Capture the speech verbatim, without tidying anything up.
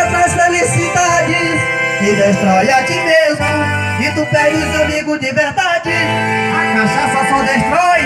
traz felicidade, que destrói a ti mesmo, e tu perde os amigos de verdade. A cachaça só destrói